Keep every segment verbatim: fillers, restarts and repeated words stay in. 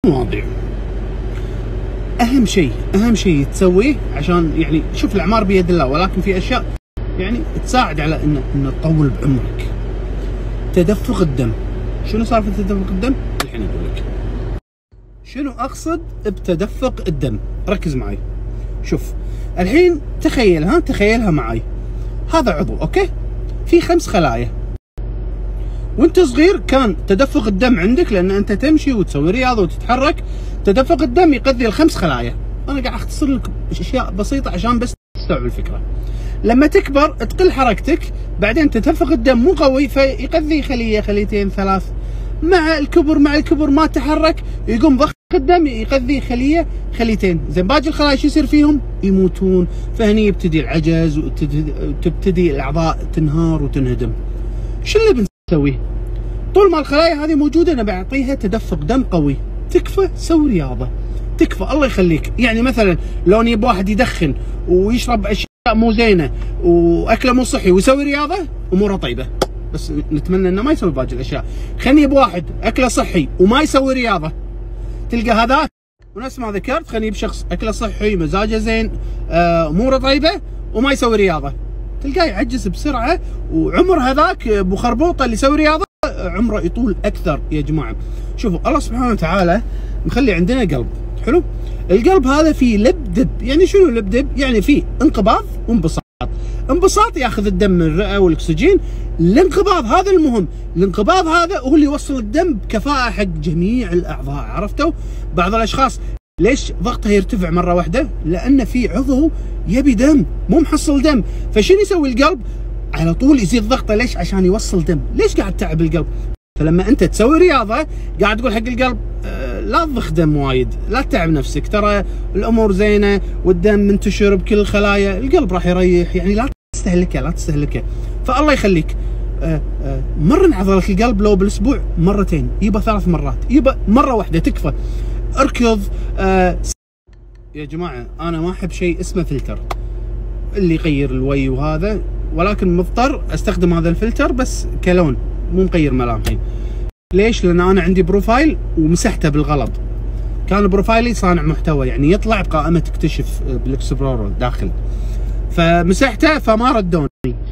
مواضيع. اهم شيء اهم شيء تسويه عشان يعني شوف الاعمار بيد الله، ولكن في اشياء يعني تساعد على ان ان تطول بعمرك. تدفق الدم. شنو سالفه تدفق الدم؟ الحين اقول لك. شنو اقصد بتدفق الدم؟ ركز معي. شوف الحين تخيل ها تخيلها معي. هذا عضو اوكي؟ في خمس خلايا. وانت صغير كان تدفق الدم عندك لان انت تمشي وتسوي رياضه وتتحرك، تدفق الدم يغذي الخمس خلايا. انا قاعد اختصر لك اشياء بسيطه عشان بس تستوعب الفكره. لما تكبر تقل حركتك، بعدين تدفق الدم مو قوي فيغذي خليه خليتين ثلاث. مع الكبر مع الكبر ما تحرك يقوم ضخ الدم يغذي خليه خليتين، زين باقي الخلايا شو يصير فيهم؟ يموتون. فهني يبتدي العجز وتبتدي الاعضاء تنهار وتنهدم. شو اللي بنسويه؟ طول ما الخلايا هذه موجوده انا بعطيها تدفق دم قوي. تكفى سوي رياضه، تكفى الله يخليك. يعني مثلا لو يبغى واحد يدخن ويشرب اشياء مو زينه واكله مو صحي ويسوي رياضه اموره طيبه، بس نتمنى انه ما يسوي باقي الاشياء. خلني بواحد اكله صحي وما يسوي رياضه، تلقى هذاك ونفس ما ذكرت خلني بشخص اكله صحي مزاجه زين اموره طيبه وما يسوي رياضه، تلقاه يعجز بسرعه. وعمر هذاك ابو خربوطه اللي يسوي رياضه عمره يطول اكثر. يا جماعه شوفوا الله سبحانه وتعالى مخلي عندنا قلب حلو. القلب هذا فيه لبدب. يعني شنو لبدب؟ يعني فيه انقباض وانبساط. انبساط ياخذ الدم من الرئه والاكسجين، الانقباض هذا المهم. الانقباض هذا هو اللي يوصل الدم بكفاءه حق جميع الاعضاء. عرفتوا؟ بعض الاشخاص ليش ضغطه يرتفع مره واحده؟ لان في عضو يبي دم مو محصل دم، فشنو يسوي القلب؟ على طول يزيد ضغطه. ليش؟ عشان يوصل دم. ليش قاعد تعب القلب؟ فلما انت تسوي رياضه قاعد تقول حق القلب آه لا تضخ دم وايد، لا تتعب نفسك، ترى الامور زينه والدم منتشر بكل الخلايا، القلب راح يريح. يعني لا تستهلكه لا تستهلكه. فالله يخليك آه آه مرن عضله القلب لو بالاسبوع مرتين، يبا ثلاث مرات، يبا مره واحده تكفى. اركض. آه يا جماعه انا ما احب شيء اسمه فلتر اللي يغير الوي وهذا، ولكن مضطر استخدم هذا الفلتر بس كلون مو مغير ملامحي. ليش؟ لان انا عندي بروفايل ومسحته بالغلط. كان بروفايلي صانع محتوى يعني يطلع بقائمه اكتشف بالاكسبلورر داخل، فمسحته فما ردوني.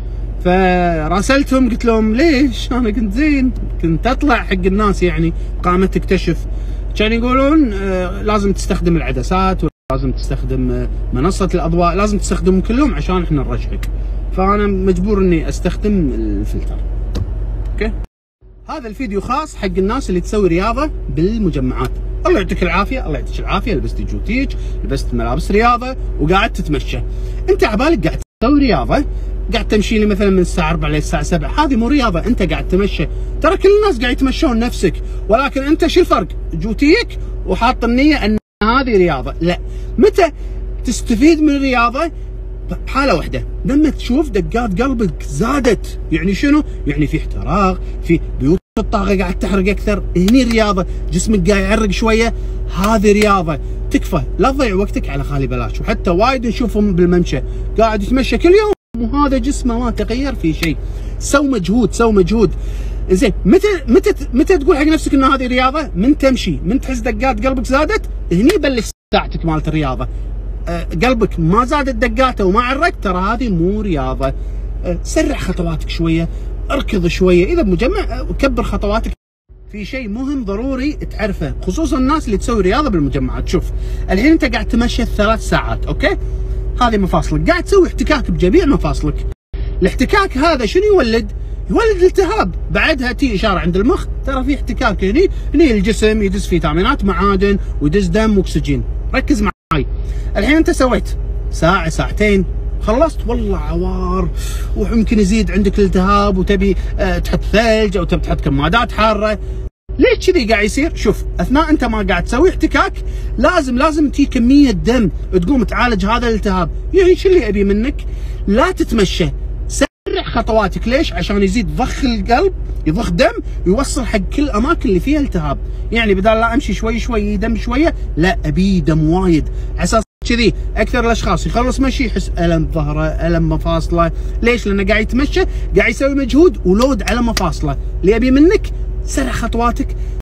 فراسلتهم قلت لهم ليش؟ انا كنت زين، كنت اطلع حق الناس يعني قائمه تكتشف. كانوا يقولون آه لازم تستخدم العدسات ولازم تستخدم منصه الاضواء، لازم تستخدمهم كلهم عشان احنا نرشحك. فانا مجبور اني استخدم الفلتر. اوكي؟ هذا الفيديو خاص حق الناس اللي تسوي رياضه بالمجمعات. الله يعطيك العافيه، الله يعطيك العافيه، لبست جوتيج، لبست ملابس رياضه وقاعد تتمشى. انت عبالك قاعد تسوي رياضه، قاعد تمشي لي مثلا من الساعه أربعة للساعه سبعة، هذه مو رياضه، انت قاعد تمشى. ترى كل الناس قاعد يتمشون نفسك، ولكن انت شو الفرق؟ جوتيك وحاط النيه ان هذه رياضه. لا، متى تستفيد من الرياضه؟ بحاله واحده، لما تشوف دقات قلبك زادت. يعني شنو؟ يعني في احتراق، في بيوت الطاقه قاعد تحرق اكثر، هني رياضه. جسمك قاعد يعرق شويه، هذه رياضه. تكفى، لا تضيع وقتك على خالي بلاش. وحتى وايد نشوفهم بالممشى قاعد يتمشى كل يوم وهذا جسمه ما تغير في شيء. سو مجهود، سو مجهود. زين متى متى متى تقول حق نفسك ان هذه رياضه؟ من تمشي، من تحس دقات قلبك زادت، هني بلش ساعتك مالت الرياضه. أه قلبك ما زادت دقاته وما عرق، ترى هذه مو رياضه. أه سرع خطواتك شويه، اركض شويه، اذا بمجمع أه كبر خطواتك. في شيء مهم ضروري تعرفه خصوصا الناس اللي تسوي رياضه بالمجمعات. شوف الحين انت قاعد تمشي ثلاث ساعات اوكي؟ هذه مفاصلك، قاعد تسوي احتكاك بجميع مفاصلك. الاحتكاك هذا شنو يولد؟ يولد التهاب. بعدها تي اشاره عند المخ ترى في احتكاك هني، هني الجسم يدز فيتامينات معادن ويدز دم واكسجين. ركز معي. الحين انت سويت ساعه ساعتين خلصت، والله عوار ويمكن يزيد عندك الالتهاب وتبي اه تحط ثلج او تبي تحط كمادات حاره. ليش كذي قاعد يصير؟ شوف اثناء انت ما قاعد تسوي احتكاك لازم لازم تجي كميه دم تقوم تعالج هذا الالتهاب. يعني شو اللي ابي منك؟ لا تتمشى، سرع خطواتك. ليش؟ عشان يزيد ضخ القلب، يضخ دم يوصل حق كل الاماكن اللي فيها التهاب. يعني بدال لا امشي شوي شوي دم شويه، لا ابي دم وايد. على اساس كذي اكثر الاشخاص يخلص مشي يحس الم ظهره، الم مفاصله. ليش؟ لانه قاعد يتمشى، قاعد يسوي مجهود ولود على مفاصله. اللي ابي منك سرع خطواتك،